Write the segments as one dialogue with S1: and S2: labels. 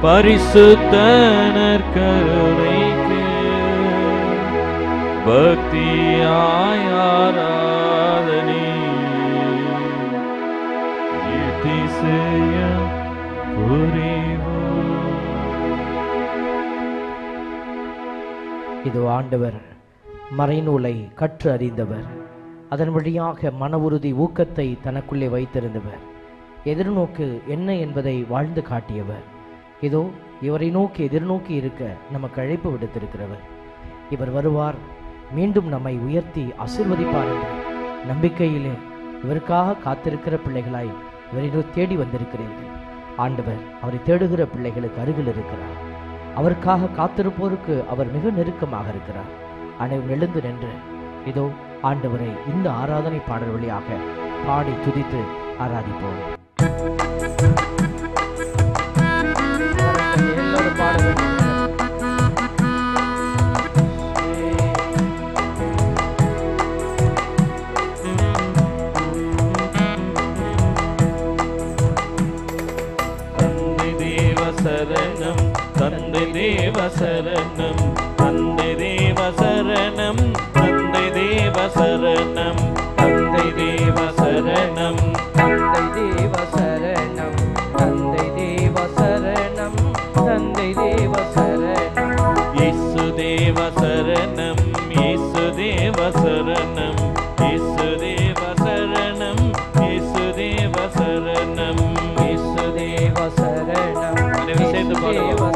S1: பரிசுத்தனர் கருணைக்கு பக்தியாய் ஆராதனை அதிசயம் புரிவோம்.
S2: இது ஆண்டவர் மறைநூலை கற்று அறிந்தவர், அதன் வழியாக மன உறுதி ஊக்கத்தை தனக்குள்ளே வைத்திருந்தவர், எதிர்நோக்கு என்ன என்பதை வாழ்ந்து காட்டியவர். இதோ இவரை நோக்கி எதிர்நோக்கி இருக்க நமக்கு அழைப்பு விடுத்திருக்கிறவர். இவர் வருவார், மீண்டும் நம்மை உயர்த்தி ஆசீர்வதிப்பார் என்ற நம்பிக்கையிலே இவருக்காக காத்திருக்கிற பிள்ளைகளாய் இவரை தேடி வந்திருக்கிறீர்கள். ஆண்டவர் அவரை தேடுகிற பிள்ளைகளுக்கு அருகில் இருக்கிறார். அவருக்காக காத்திருப்போருக்கு அவர் மிக நெருக்கமாக இருக்கிறார். அனைவரும் எழுந்து நின்று இதோ ஆண்டவரை இந்த ஆராதனை பாடல் வழியாக பாடி துதித்து ஆராதிப்போம். எல்லோரும் பாடுங்கள்.
S1: சரணம் தந்தை தேவ சரணம், தந்தை தேவ சரணம், தந்தை தேவ சரணம், தந்தை தேவ சரணம்,
S2: தந்தை தேவ சரணம், தந்தை தேவ சரணம், தந்தை தேவ சரணம்,
S1: இயேசு தேவ சரணம், இயேசு தேவ சரணம், இயேசு தேவ சரணம், இயேசு தேவ சரணம்,
S2: இயேசு தேவ சரணம்,
S1: சேர்ந்து பாடுவோம்.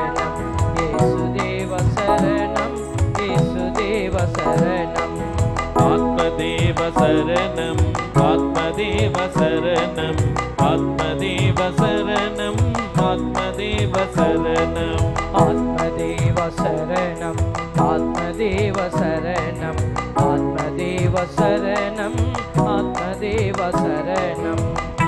S1: ஆத்மதேவ சரணம், ஆத்மதேவ சரணம், ஆத்மதேவ சரணம், ஆத்மதேவ சரணம்,
S2: ஆத்மதேவ சரணம், ஆத்மதேவ சரணம், ஆத்மதேவ சரணம், ஆத்மதேவ சரணம்.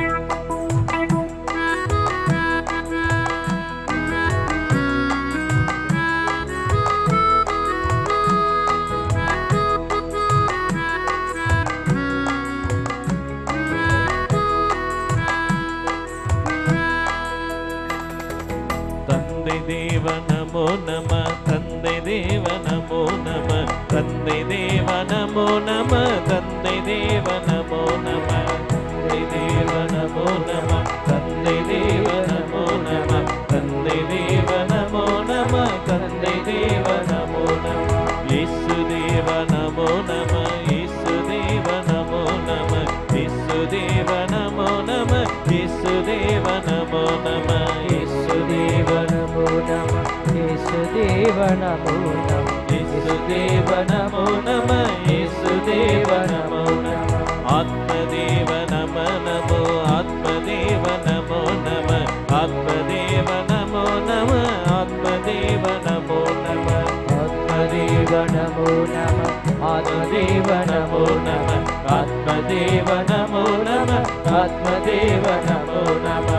S1: தேவ நமோ நம, தந்தை தேவ நமோ நம, தந்தை தேவ நமோ நம, தந்தை தேவ நமோ நம, தந்தை தேவ நமோ நம, தந்தை தேவ நமோ நம, தந்தை தேவ நமோ நம, தந்தை தேவ நமோ நம, இயேசு தேவ நமோ நம, இயேசு தேவ நமோ நம, இயேசு தேவ நமோ நம, இயேசு தேவ நமோ நம, இயேசு தேவ நமோ நம, இயேசு தேவ நமோ நம, இயேசு தேவ நமோ நம, இயேசு தேவ நமோ நம, ஆத்மதேவ நம நமோ, ஆத்மதேவ நமோ நம, ஆத்மதேவ நமோ நம, ஆத்மதேவ நமோ நம, ஆத்மதேவ நமோ நம, ஆத்மதேவ நமோ நம, ஆத்மதேவ நமோ நம, ஆத்மதேவ நமோ நம.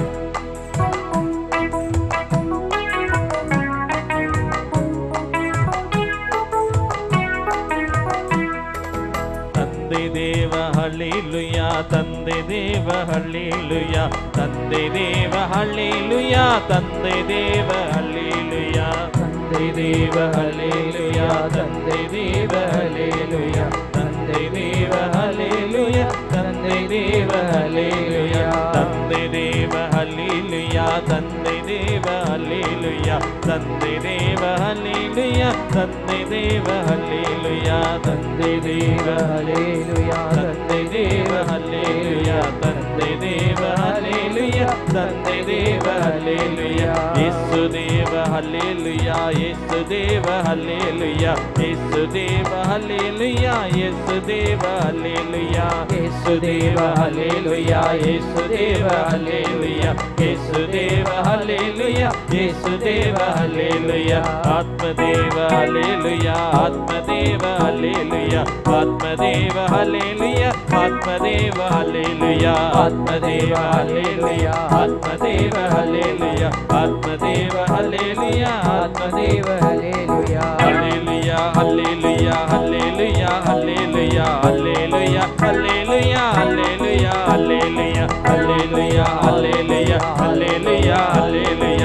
S1: தந்தை தேவ ஹல்லேலூயா, தந்தை தேவ ஹல்லேலூயா, தந்தை தேவ ஹல்லேலூயா, தந்தை தேவ ஹல்லேலூயா, தந்தை தேவ ஹல்லேலூயா, தந்தை தேவ ஹல்லேலூயா, தந்தை தேவ ஹல்லேலூயா, தந்தை தேவ ஹல்லேலூயா, தந்தை தேவ ஹல்லேலூயா, தந்தை தேவ ஹல்லேலூயா, தந்தை தேவ ஹல்லேலூயா, தந்தை தேவ ஹல்லேலூயா, தந்தை தேவ ஹல்லேலூயா, தந்தை தேவ ஹல்லேலூயா, தந்தை தேவ ஹல்லேலூயா, தந்தை தேவ ஹல்லேலூயா, இயேசு தேவ ஹல்லேலூயா, இயேசு தேவ ஹல்லேலூயா, இயேசு தேவ ஹல்லேலூயா, இயேசு தேவ ஹல்லேலூயா, இயேசு தேவ ஹல்லேலூயா, இயேசு தேவ ஹல்லேலூயா, இயேசு தேவ ஹல்லேலூயா, இயேசு தேவ ஹல்லேலூயா, ஆத்மதேவ ஹல்லேலூயா, ஆத்மதேவ ஹல்லேலூயா, ஆத்மதேவ ஹல்லேலூயா, ஆத்மதேவ ஹல்லேலூயா, ஆத்மதேவ ஹல்லேலூயா, ஆத்மதேவ ஹல்லேலூயா, ஆத்மதேவ ஹல்லேலூயா, ஆத்மதேவ ஹல்லேலூயா, ஹல்லேலூயா, ஹல்லேலூயா, ஹல்லேலூயா, ஹல்லேலூயா, ஹல்லேலூயா, ஹல்லேலூயா, ஹல்லேலூயா, ஹல்லேலூயா, ஹல்லேலூயா, ஹல்லேலூயா, ஹல்லேலூயா, ஹல்லேலூயா,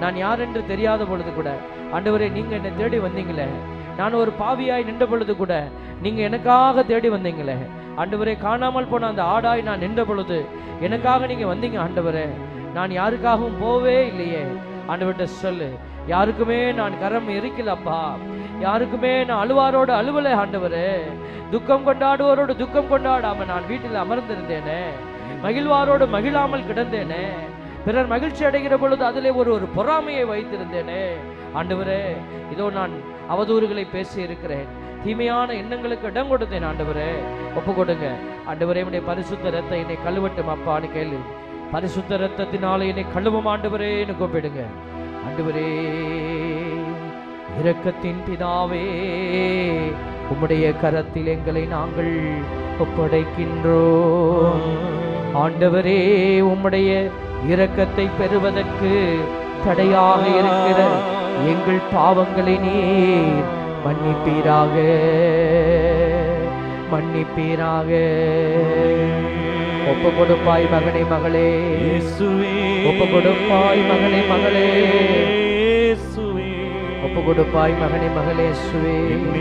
S2: நான் யார் என்று தெரியாத பொழுது கூட ஆண்டவரே நீங்க என்னை தேடி வந்தீங்களே. நான் ஒரு பாவியாய் நின்ற பொழுது கூட நீங்க எனக்காக தேடி வந்தீங்களே. ஆண்டவரே காணாமல் போன அந்த ஆடாய் நான் நின்ற பொழுது எனக்காக நீங்க வந்தீங்க ஆண்டவரே. நான் யாருக்காகவும் போவே இல்லையே. ஆண்டவர்கிட்ட சொல்லு, யாருக்குமே நான் கரம் எரிக்கலப்பா, யாருக்குமே நான் அழுவாரோடு அழுவலை ஆண்டவரே. துக்கம் கொண்டாடுவோரோடு துக்கம் கொண்டாடாம நான் வீட்டில் அமர்ந்திருந்தேனே, மகிழ்வாரோடு மகிழாமல் கிடந்தேனே, பிறர் மகிழ்ச்சி அடைகிற பொழுது அதிலே ஒரு பொறாமையை வைத்திருந்தேனே. ஆண்டவரே இதோ நான் அவதூறுகளை பேசி இருக்கிறேன், தீமையான எண்ணங்களுக்கு இடம் கொடுத்தேன். ஆண்டவரே ஒப்பு கொடுங்க. ஆண்டவரே உடைய பரிசுத்த ரத்தம் என்னை கழுவட்டும் அப்பான்னு கேளு. பரிசுத்த ரத்தத்தினால என்னை கழுவும் ஆண்டவரேன்னு கூப்பிடுங்க. ஆண்டவரே இரக்கத்தின் பிதாவே, உம்முடைய கரத்தில் எங்களை நாங்கள் ஒப்படைக்கின்றோம். ஆண்டவரே உம்முடைய இரக்கத்தை பெறுவதற்கு தடையாக இருக்கிற எங்கள் பாவங்களை நீர் மன்னிப்பீராக, மன்னிப்பீராக. ஒப்பு கொடுப்பாய் மகனே மகளே, ஒப்பு கொடுப்பாய் மகனே மகளே, ஒப்பு கொடுப்பாய் மகனே மகளே. சுவே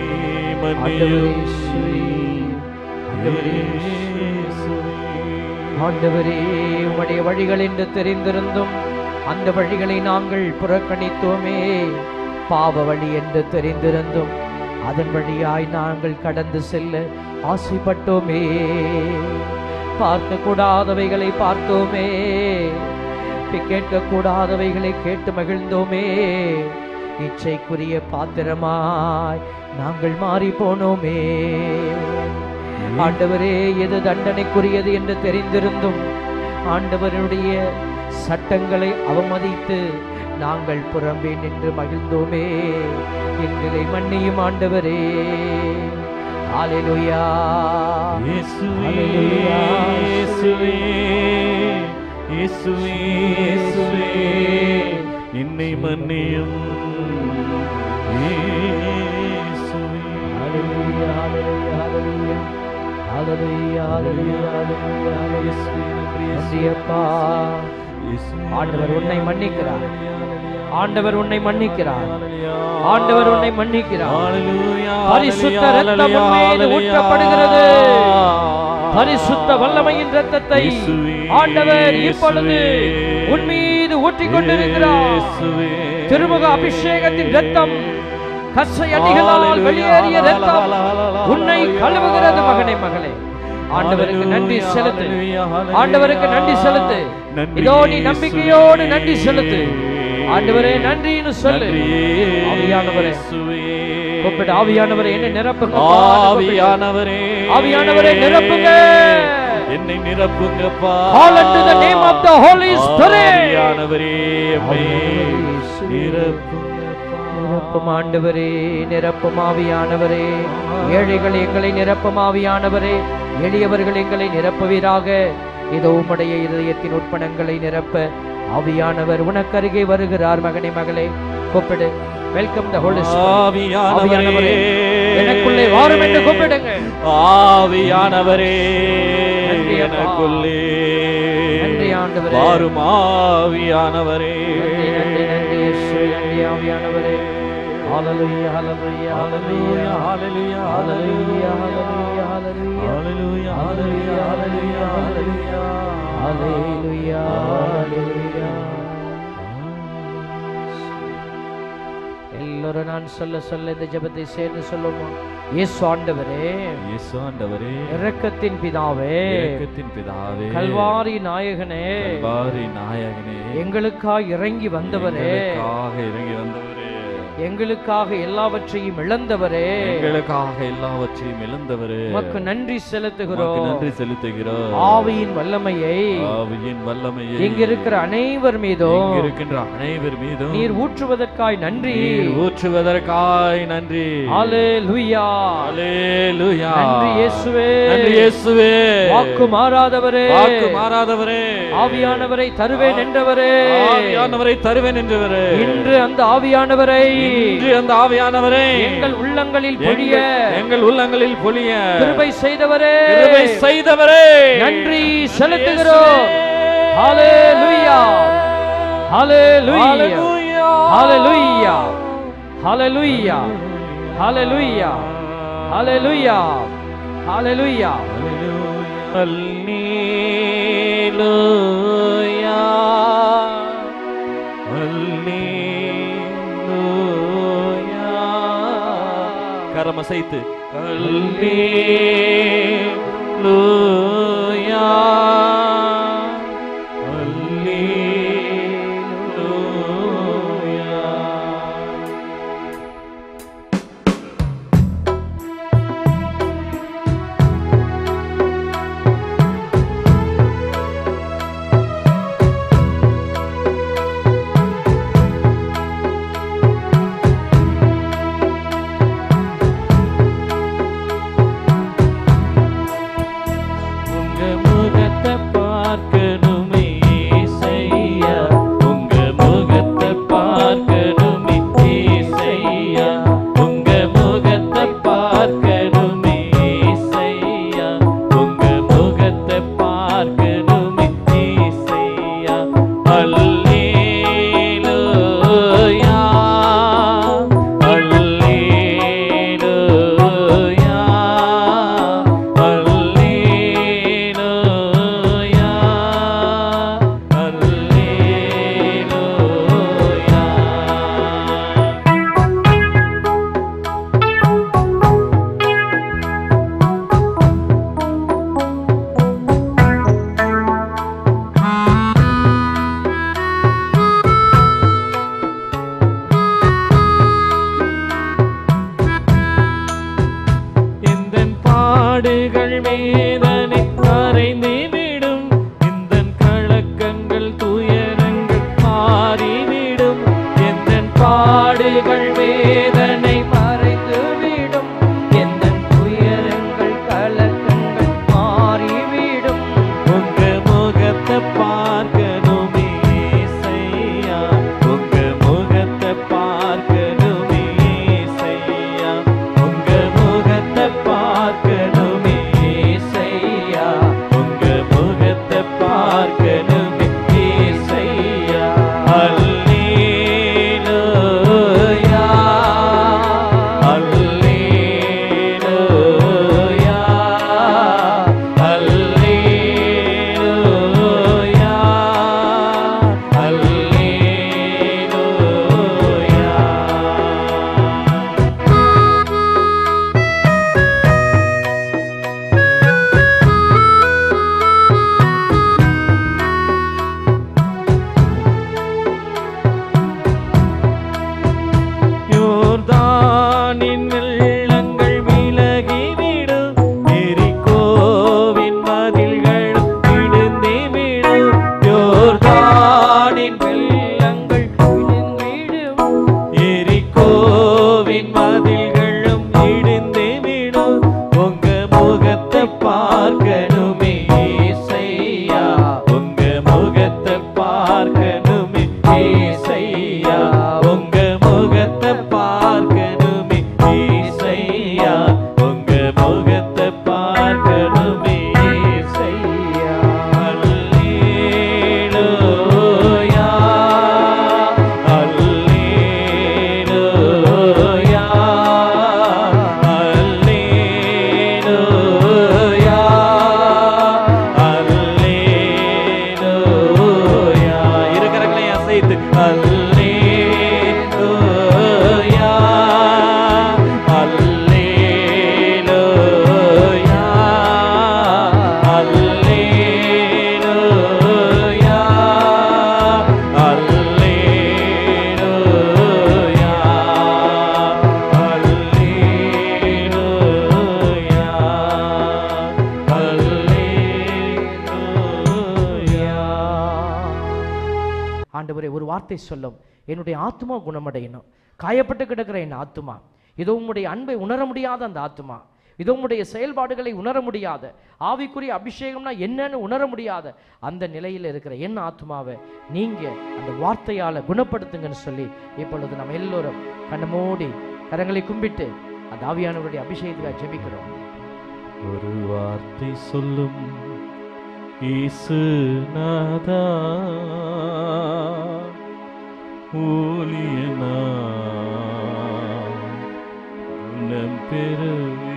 S2: ஆண்டவரே உம்முடைய வழிகள் என்று தெரிந்திருந்தும் அந்த வழிகளை நாங்கள் புறக்கணித்தோமே. பாவ வழி என்று தெரிந்திருந்தும் அதன் வழியாய் நாங்கள் கடந்து செல்ல ஆசைப்பட்டோமே. பார்க்க கூடாதவைகளை பார்த்தோமே, கேட்க கூடாதவைகளை கேட்டு மகிழ்ந்தோமே. இச்சைக்குரிய பாத்திரமாய் நாங்கள் மாறி போனோமே. ஆண்டவரே எது தண்டனைக்குரியது என்று தெரிந்திருந்தும் ஆண்டவருடைய சட்டங்களை அவமதித்து நாங்கள் புறம்பே நின்று மகிழ்ந்தோமே. எங்களை மன்னியும் ஆண்டவரே. ஹல்லேலூயா ஹல்லேலூயா.
S1: இயேசுவே இயேசுவே இயேசுவே என்னை மன்னியும். இயேசுவே
S2: ஹல்லேலூயா ஹல்லேலூயா ஹல்லேலூயா ஹல்லேலூயா ஹல்லேலூயா ஹல்லேலூயா. ஆண்டவர் உன்னை மன்னிக்கிறார், ஆண்டவர் உன்னை மன்னிக்கிறார், ஆண்டவர் உன்னை மன்னிக்கிறார். பரிசுத்த இரத்தம் உன் மீது ஊற்றப்படுகிறது. பரிசுத்த வல்லமையின் இரத்தத்தை ஆண்டவர் இப்பொழுது உன் மீது ஊற்றிக் கொண்டிருக்கிறார். திருமுக அபிஷேகத்தின் இரத்தம், கசை அடிகளால் வெளியேறிய இரத்தம் உன்னை கழுவுகிறது மகனே மகளே. ஆண்டவருக்கு நன்றி செலுத்து, ஆண்டவருக்கு நன்றி செலுத்து. இதோ நீ நம்பிக்கையோடு நன்றி செலுத்து. ஆண்டவரே நன்றின்னு சொல்லு. ஆவியானவரே கூப்பிடு. ஆவியானவரே என்னை நிரப்புங்க.
S1: ஆவியானவரே
S2: ஆவியானவரே நிரப்புங்க,
S1: என்னை நிரப்புங்கப்பா.
S2: Call unto the name of the Holy Spirit.
S1: ஆவியானவரே என்னை நிரப்புங்கப்பா.
S2: நிரப்பும் ஆண்டவரே, நிரப்பும் ஆவியானவரே. ஏழைகள் எங்களை நிரப்பும் ஆவியானவரே. எளியவர்கள் எங்களை நிரப்புவீராக. இதோ உம்முடைய இதயத்தின் உட்பணங்களை நிரப்ப ஆவியானவர் உனக்கு அருகே வருகிறார். மகனே மகளே கூப்பிடு. Welcome the holy spirit. ஆவியானவரே எனக்குள்ளே வாரும் என்று கூப்பிடுங்க.
S1: ஆவியானவரே எனக்குள்ளே
S2: நன்றி ஆண்டவரே.
S1: வாரும் ஆவியானவரே.
S2: நன்றி நன்றி இயேசுவே. நன்றி ஆவியானவரே. ஹல்லேலூயா ஹல்லேலூயா ஹல்லேலூயா ஹல்லேலூயா ஹல்லேலூயா ஹல்லேலூயா ஹல்லேலூயா ஹல்லேலூயா ஹல்லேலூயா ஹல்லேலூயா ஹல்லேலூயா. எல்லாரும் நான் சொல்ல சொல்ல இந்த ஜெபத்தை சேர்ந்து சொல்லுவோம். இயேசு ஆண்டவரே,
S1: இயேசு ஆண்டவரே,
S2: இரக்கத்தின் பிதாவே,
S1: இரக்கத்தின் பிதாவே,
S2: கல்வாரி நாயகனே,
S1: கல்வாரி நாயகனே,
S2: எங்களுக்காக இறங்கி வந்தவரே,
S1: எங்களுக்காக இறங்கி வந்தவரே,
S2: எங்களுக்காக எல்லாவற்றையும் இழந்தவரே,
S1: எங்களுக்காக எல்லாவற்றையும் இழந்தவரே,
S2: உமக்கு நன்றி செலுத்துகிறோம்.
S1: நன்றி செலுத்துகிறோம்.
S2: ஆவியின் வல்லமையை,
S1: ஆவியின் வல்லமையை
S2: இங்க இருக்கிற அனைவர் மீதும்,
S1: இங்க இருக்கின்ற அனைவர் மீதும்
S2: நீர் ஊற்றுவதற்காய் நன்றி,
S1: ஊற்றுவதற்காய் நன்றி.
S2: ஹல்லேலூயா
S1: ஹல்லேலூயா.
S2: நன்றி இயேசுவே.
S1: நன்றி இயேசுவே.
S2: வாக்கு மாறாதவரே,
S1: வாக்கு மாறாதவரே,
S2: ஆவியானவரை தருவேன் என்றவரே,
S1: ஆவியானவரை தருவேன் என்றவரே,
S2: இன்று அந்த ஆவியானவரை,
S1: இன்று அந்த ஆவியானவரை
S2: எங்கள் உள்ளங்களில் பொழிய,
S1: எங்கள் உள்ளங்களில் பொழிய
S2: கிருபை செய்தவரே,
S1: கிருபை செய்தவரே
S2: நன்றி செலுத்துகிறோம். ஹல்லேலூயா ஹல்லேலூயா ஹalleluya ஹalleluya ஹalleluya ஹalleluya ஹalleluya
S1: அல்லேலூயா அல்லேலூயா கரமசைத்து அல்லேலூயா அல்லேலூயா.
S2: வார்த்தை சொல்லும், என்னுடைய ஆத்துமா குணமடையணும். காயப்பட்டு கிடக்கிற என் ஆத்துமா, இதோ உம்முடைய அன்பை உணர முடியாத அந்த ஆத்துமா, இதோ உம்முடைய செயல்பாடுகளை உணர முடியாத, ஆவிக்குரிய அபிஷேகம்னா என்னன்னு உணர முடியாத அந்த நிலையில் இருக்கிற என் ஆத்துமாவை நீங்க அந்த வார்த்தையால குணப்படுத்துங்கன்னு சொல்லி இப்பொழுது நம்ம எல்லோரும் கண்ண மூடி கரங்களை கும்பிட்டு அந்த ஆவியானவருடைய அபிஷேகத்துக்காக ஜெபிக்கிறோம்.
S1: ஒரு வார்த்தை சொல்லும் இயேசுநாதா, ஊழியனா குணம் பெறுவே.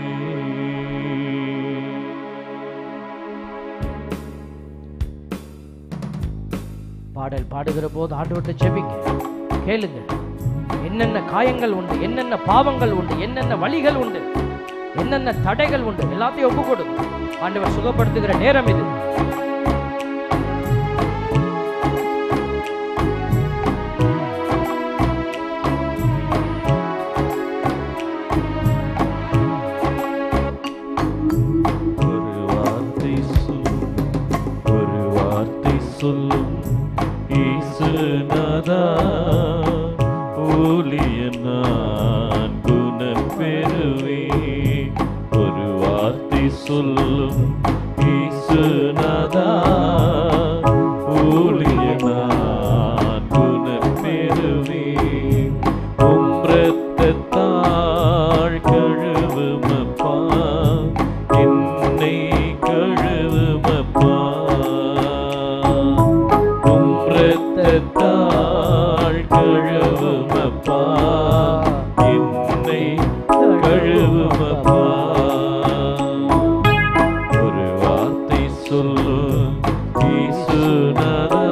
S2: பாடல் பாடுகிற போது ஆண்டவர்கிட்ட ஜெபிங்க, கேளுங்க. என்னென்ன காயங்கள் உண்டு, என்னென்ன பாவங்கள் உண்டு, என்னென்ன வழிகள் உண்டு, என்னென்ன தடைகள் உண்டு, எல்லாத்தையும் ஒப்பு கொடுங்க. ஆண்டவர் சுகப்படுத்துகிற நேரம் இது.
S1: சொல்லும் இயேசுநாதா, ஊழியன் நான் குணம் பெறுவே. ஒரு வார்த்தை சொல்லும் இயேசுநாதா, ஊழியன் நான் குணம் பெறுவே. உம் இரத்தத்தால் கழுவுமப்பா, என்னை கழுவுமப்பா. இரத்தத்தால் கழுவுமப்பா, என்னை கழுவுமப்பா. ஒரு வார்த்தை சொல்லு இயேசுநாதா,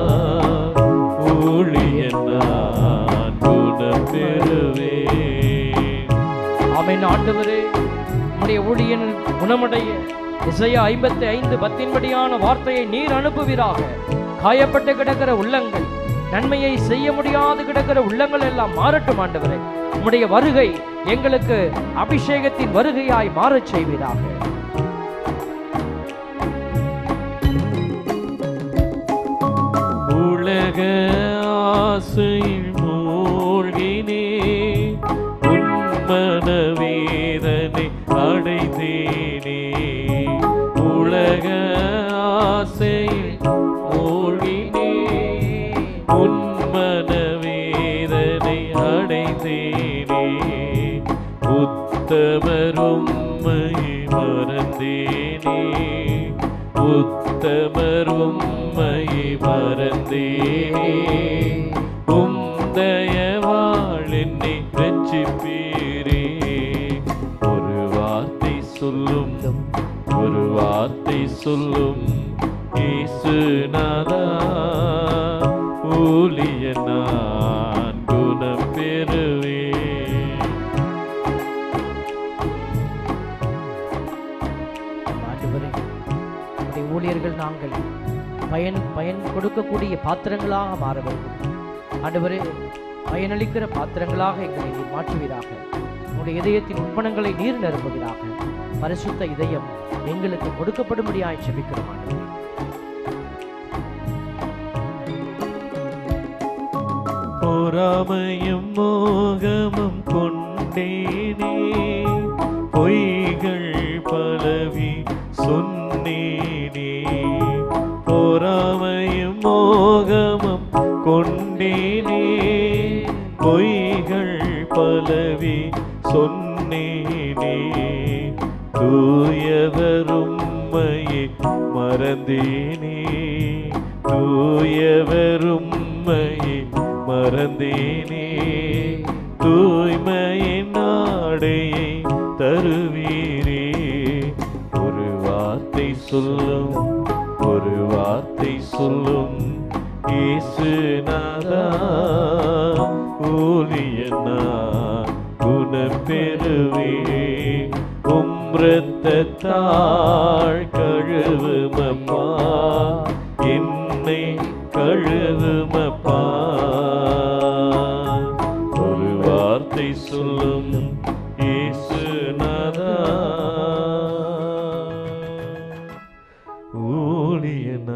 S1: ஊழியன் நான் குணம் பெறுவே.
S2: ஆமென். ஆண்டவரே, உம்முடைய ஊழியன் குணமடைய எசையா 55:10 வார்த்தையை நீர் அனுப்புவீராக. காயப்பட்டு கிடக்கிற உள்ளங்கள், நன்மையை செய்ய முடியாது கிடக்கிற உள்ளங்கள் எல்லாம் மாறட்டும் ஆண்டவரே. உம்முடைய வருகை எங்களுக்கு அபிஷேகத்தின் வருகையாய் மாறச் செய்வீராக.
S1: உலக ஆசையில் மூழ்கினே, உன்மன வேதனை அடைந்தேனே. உலக ஆசையில் மூழ்கினே, உன்மன வேதனை அடைந்தேனே. உத்தமர் உம்மையை மறந்தேனே, உத்தமர் உம்மையை மறந்தேனே. உம் தயவால் என்னை ரட்சிப்பீரே. ஒரு வார்த்தை சொல்லும், ஒரு வார்த்தை சொல்லும் இயேசுநாதா, ஊழியன் நான் குணம் பெறுவே.
S2: ஆண்டவரே, உம்முடைய ஊழியர்கள் நாங்கள் பயன் கொடுக்கக்கூடிய பாத்திரங்களாக மாற வேண்டும் ஆண்டவரே. பயனளிக்கிற பாத்திரங்களாக எங்களை நீர் மாற்றுவீராக. உம்முடைய இதயத்தின் உட்பணங்களை நீர் நிரப்புவீராக. பரிசுத்த இதயம் எங்களுக்கு கொடுக்கப்படும்படியாய் ஜெபிக்கிறோம் ஆண்டவரே.
S1: பொறாமையும் மோகமும் கொண்டேனே, பொய்கள் பலவி சொன்னேனே. பொறாமையும் மோகமும் கொண்டேனே, பொய்கள் பலவி சொன்னேனே. தூயவர் உம்மையை மறந்தேனே, தூயவர் உம்மையை மறந்தேனே. தூய்மையின் நாடையை தருவீரே. ஒரு வார்த்தை சொல்லும், ஒரு வார்த்தை சொல்லும் இயேசுநாதா, ஊழியன் நான் குணம் பெறுவே. உம் இரத்தத்தால் கழுவுமப்பா, என்னை கழுவுமப்பா. ஒரு வார்த்தை சொல்லும் இயேசுநாதா, ஊழியன்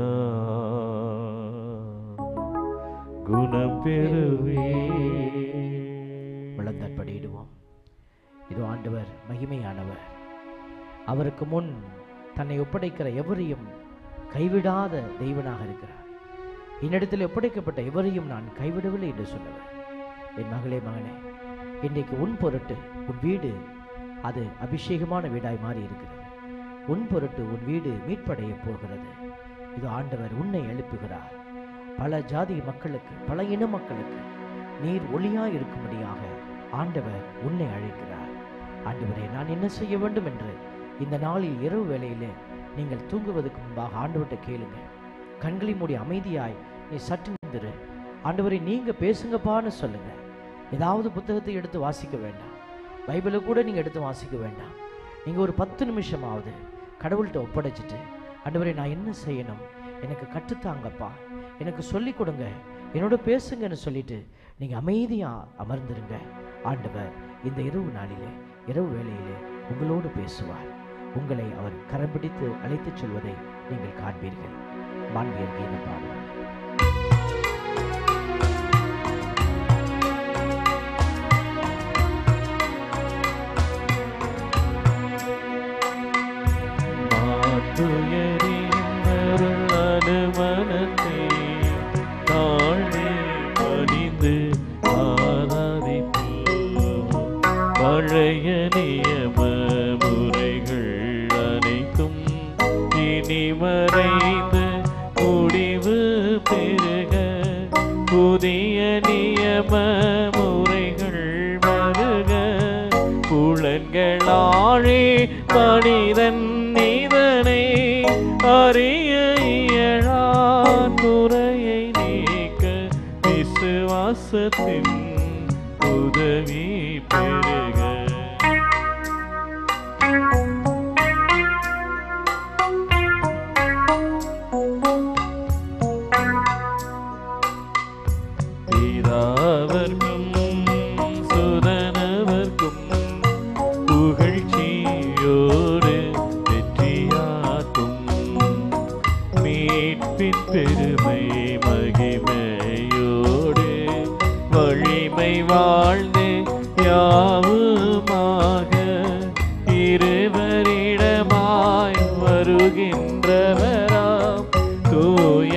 S1: நான் குணம் பெறுவே.
S2: விளந்தற்படியிடுவோம். இது ஆண்டவர் மகிமையானவர். அவருக்கு முன் தன்னை ஒப்படைக்கிற எவரையும் கைவிடாத தெய்வனாக இருக்கிறார். என்னிடத்தில் ஒப்படைக்கப்பட்ட எவரையும் நான் கைவிடவில்லை என்று சொன்னவர். என் மகளே, மகனே, இன்றைக்கு உன் பொருட்டு உன் வீடு அது அபிஷேகமான வீடாய் மாறி இருக்கிறது. உன் பொருட்டு உன் வீடு மீட்படைய போகிறது. இது ஆண்டவர் உன்னை எழுப்புகிறார். பல ஜாதி மக்களுக்கு, பல இன மக்களுக்கு நீர் ஒளியாய் இருக்கும்படியாக ஆண்டவர் உன்னை அழைக்கிறார். ஆண்டவரே, நான் என்ன செய்ய வேண்டும் என்று இந்த நாளில் இரவு வேளையிலே நீங்கள் தூங்குவதற்கு முன்பாக ஆண்டவர்கிட்ட கேளுங்க. கண்களை மூடி அமைதியாய் நீ சற்று நின்று ஆண்டவரை நீங்க பேசுங்கப்பான்னு சொல்லுங்க. ஏதாவது புத்தகத்தை எடுத்து வாசிக்க வேண்டாம், பைபிளை கூட நீங்க எடுத்து வாசிக்க வேண்டாம். நீங்க ஒரு 10 நிமிஷமாவது கடவுள்கிட்ட ஒப்படைச்சிட்டு, ஆண்டவரை நான் என்ன செய்யணும், எனக்கு கற்றுத்தாங்கப்பா, எனக்கு சொல்லி கொடுங்க, என்னோட பேசுங்கன்னு சொல்லிட்டு நீங்க அமைதியா அமர்ந்துருங்க. ஆண்டவர் இந்த இரவு நாளிலே, இரவு வேளையிலே உங்களோடு பேசுவார். உங்களை அவர் கரம் பிடித்து அழைத்துச் செல்வதை நீங்கள் காண்பீர்கள். மாண்பியர் கீத பாடல்.
S1: மனத்தை தாழ்ந்தே பணிந்து ஆராதிப்பு பழைய நியம முறைகள் அனைத்தும் இனி மறைந்து முடிவு பெருக புதிய நியம முறைகள் வருக. புலன்களாழே மனிதன் இதனை அறிய இயலா குறையை நீக்க விசுவாசத்தின் உதவி பெருக. பிதாவர்க்கும் சுதனவர்க்கும் புகழ்ச்சியோடு வெற்றியாக்கும் மீட்பின் பெருமை மகிமையோடு வலிமை வாழ்ந்து யாவுமாக இருவரிடமாய் வருகின்றவராம் தூய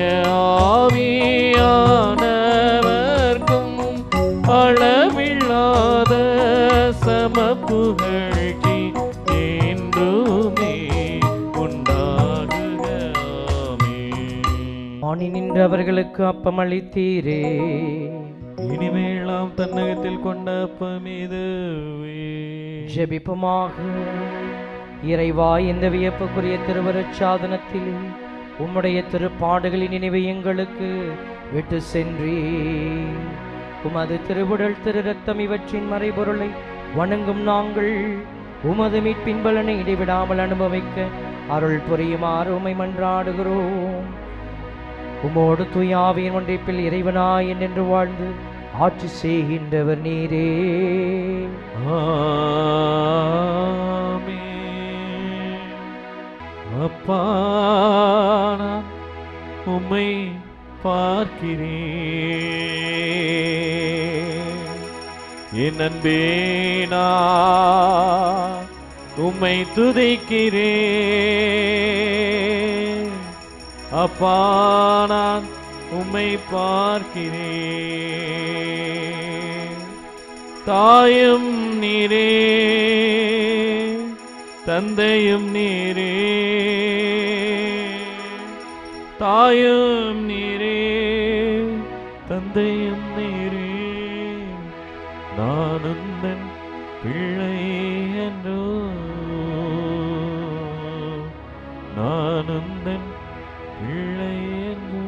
S1: ஆவியானவர்க்கும் அளவில்லாத சமப்புகழ்ச்சி என்றுமே உண்டாகுக. ஆமென்.
S2: ஆணி நின்றவர்களுக்கு அப்பம் அளித்தீரே,
S1: இனிமேலாம் தன்னகத்தில் கொண்ட அப்பம் இதுவே.
S2: ஜெபிப்புமாக. இறைவா, இந்த வியப்புக்குரிய திருவருட்சாதனத்திலே உம்முடைய திருப்பாடுகளின் நினைவை எங்களுக்கு விட்டு சென்றீ. உமது திருவுடல் திரு ரத்தம் இவற்றின் மறைபொருளை வணங்கும் நாங்கள் உமது மீட்பின் பலனை இடைவிடாமல் அனுபவிக்க அருள் புரியுமாறு உம்மை மன்றாடுகிறோம். உமோடு தூயாவின் ஒன்றிப்பில் இறைவனாய் என்று வாழ்ந்து ஆட்சி செய்கின்றவர் நீரே.
S1: ஆமென். அப்பா, நான் உம்மை பார்க்கிறேன், என் அன்பே நான் உம்மை துதிக்கிறேன். அப்பா, நான் உம்மை பார்க்கிறேன். தாயும் நீரே, தந்தையும் நீரே, தாயும் நீரே, தந்தையும் நீரே. நான் உந்தன் பிள்ளை என்றோ, நான் உந்தன் பிள்ளை என்றோ.